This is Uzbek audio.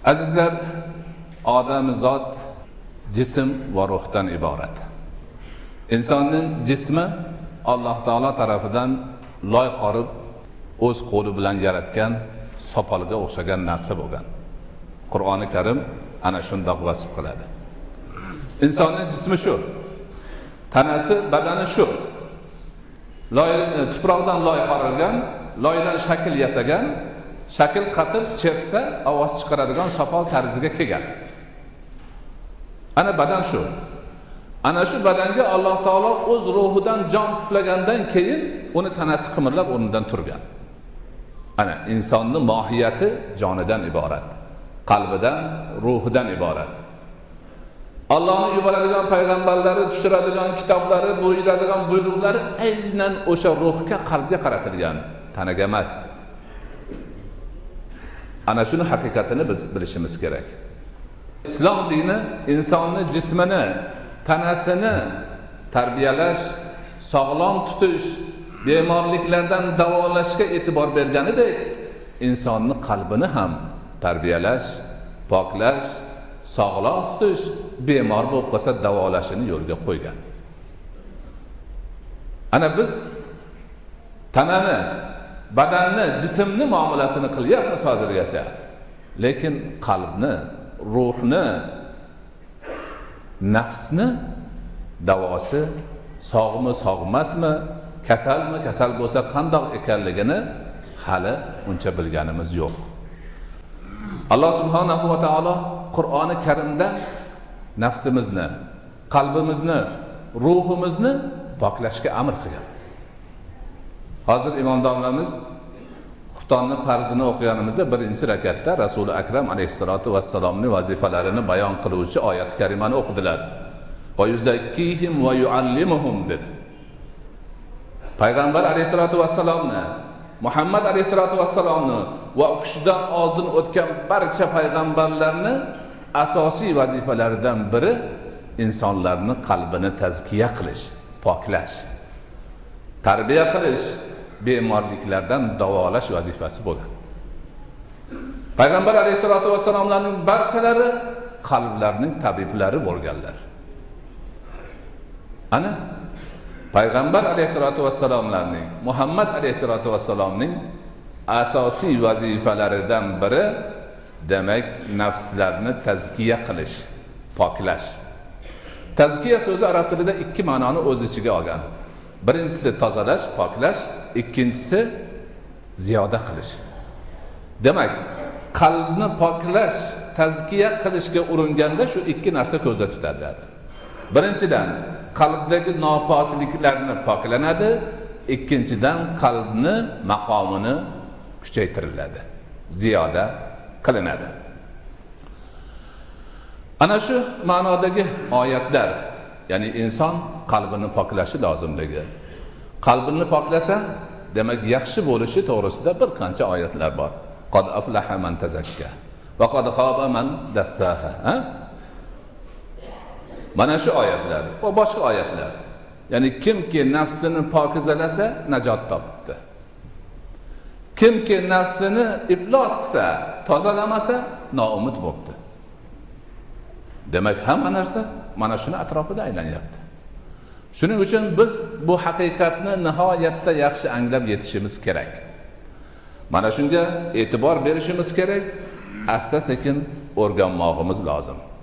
Azizlar, odamzod jism va ruhdan iborat. Insonning jismi Alloh taolo tarafidan loy qorib o'z qo'li bilan yaratgan sopolga o'xshagan narsa bo'lgan. Qur'oni Karim ana shundoq vasf qiladi. Insonning jismi shu, tanasi, badani shu. Tuproqdan loy qorilgan, loydan shakl yasagan, shakl qatib chersa ovoz chiqaradigan sopol tarziga kelgan. Ana badan shu. Ana shu badanga Alloh taolo o'z ruhidan jon puflagandan keyin uni tanasi qimirlab o'rnidan turgan. Ana insonning mohiyati jonidan iborat, qalbidan, ruhidan iborat. Allohning yuboradigan payg'ambarlari, tushiradigan kitoblari, buyuradigan buyruqlari aynan o'sha ruhga, qalbga qaratilgan, tanaga emas. Ana shuni haqiqatini biz bilishimiz kerak. Islom dini insonning jismini, tanasini tarbiyalash, sog'lom tutish, bemorliklardan davolashga e'tibor berganidek, insonning qalbini ham tarbiyalash, poklash, sog'lom tutish, bemor bo'lib qolsa davolashini yo'lga qo'ygan. Ana biz tanani, badanni, jismni muomalasini qilyapmiz hozirgacha. Lekin qalbni, ruhni, nafsni davosi sog'mi, sog'masmi, kasalmi, kasal bo'lsa qandoq ekanligini hali uncha bilganimiz yo'q. Alloh subhanahu va taolo Qur'oni Karimda nafsimizni, qalbimizni, ruhimizni poklashga amr qilgan. Hozir imom domlamiz xuftonning farzini o'qiganimizda birinchi rakatda Rasuli akram alayhisolatu vassalomning vazifalarini bayon qiluvchi oyat karimani o'qidilar. Va yuzakkihim va yuallimuhum dedi. Payg'ambar alayhisolatu vassalomni, Muhammad alayhisolatu vassalomni va u kishidan oldin o'tgan barcha payg'ambarlarni asosiy vazifalaridan biri insonlarning qalbini tazkiya qilish, poklash, tarbiya qilish, bemorliklardan davolash vazifasi bo'lgan. Payg'ambar alayhisolatu vassalomlarning barchalari qalblarning tabiblari bo'lganlar. Ana Payg'ambar alayhisolatu vassalomlarning, Muhammad alayhisolatu vassalomning asosiy vazifalaridan biri demak nafslarni tazkiya qilish, poklash. Tazkiya so'zi arab tilida ikki ma'noni o'z ichiga olgan. Birinchisi tozalash, poklash, ikkinchisi ziyoda qilish. Demak, qalbni poklash, tazkiya qilishga uringanda shu ikki narsa ko'zda tutiladi. Birinchidan qalbdagi nopokliklarni poklanadi, ikkinchidan qalbni maqomini kuchaytiriladi, ziyoda qilinadi. Ana shu ma'nodagi oyatlar, ya'ni inson qalbini poklashi lozimligi. Qalbini poklasa, demak yaxshi bo'lishi to'g'risida bir qancha oyatlar bor. Qad aflaha man tazakka va qad khaba man dassaha. Mana shu oyatlar va boshqa oyatlar. Ya'ni kimki nafsini pokizalasa najot topdi. Kimki nafsini iflos qilsa, tozalamasa noumid bo'ldi. Demak, hamma narsa mana shuni atrofida aylanyapti. Shuning uchun biz bu haqiqatni nihoyatda yaxshi anglab yetishimiz kerak. Mana shunga e'tibor berishimiz kerak, asta-sekin o'rganmoqimiz lozim.